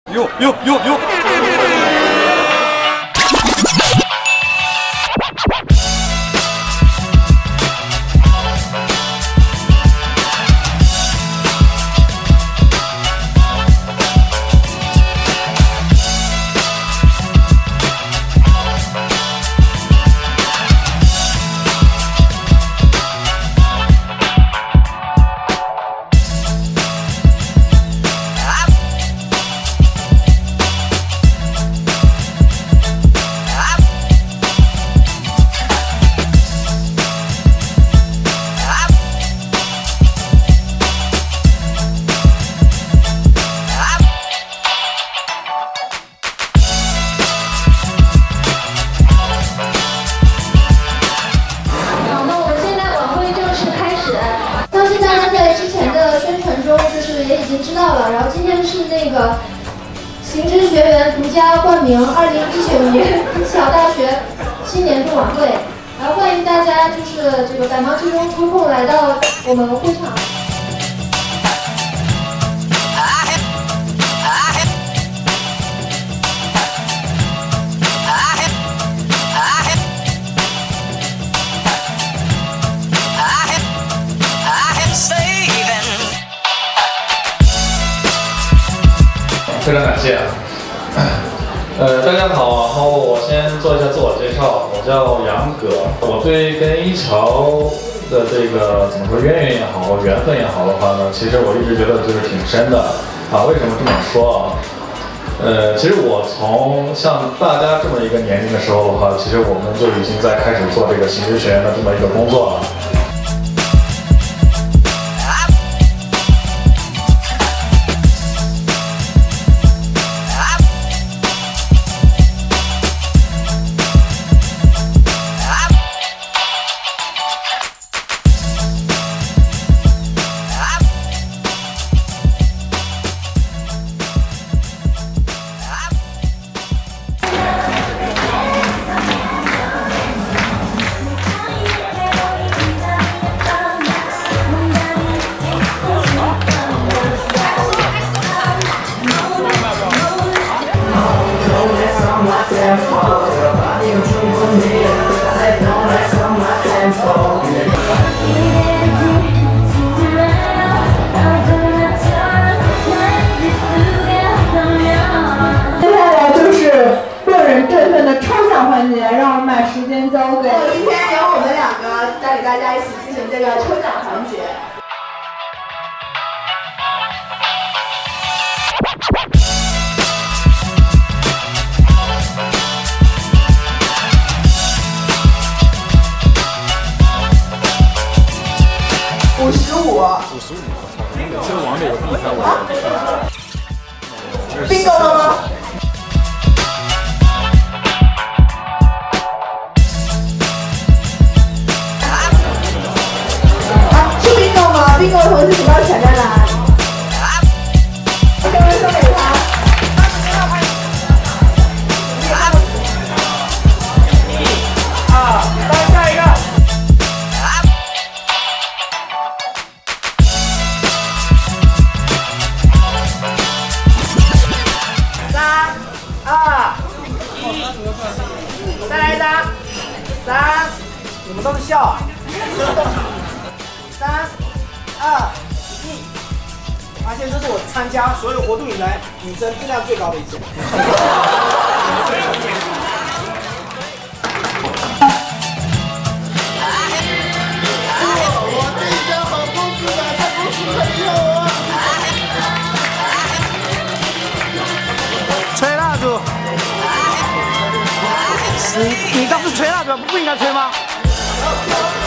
哟哟哟哟！ 然后今天是那个行知学员独家冠名2019年西桥大学新年度晚会，然后欢迎大家就是这个百忙之中抽空来到我们会场。 非常感谢。大家好，然后我先做一下自我介绍，我叫杨葛。我对跟一桥的这个怎么说渊源也好，缘分也好的话呢，其实我一直觉得就是挺深的啊。为什么这么说啊？其实我从像大家这么一个年龄的时候的话，其实我们就已经在开始做这个行知学院的这么一个工作了。 让我们把时间交给。 今天由我们两个带领大家一起进行这个抽奖环节。55， 这个王者有比赛我。 bingo 了吗？bingo 的同学请到前面来，这位送给他。来下一个。3、2、1，再来一张。3，你们都是笑啊。3、2、1，发现这是我参加所有活动以来女生质量最高的一次。我这家好公司的，在公司很有啊。吹蜡烛。你当时吹蜡烛不应该吹吗？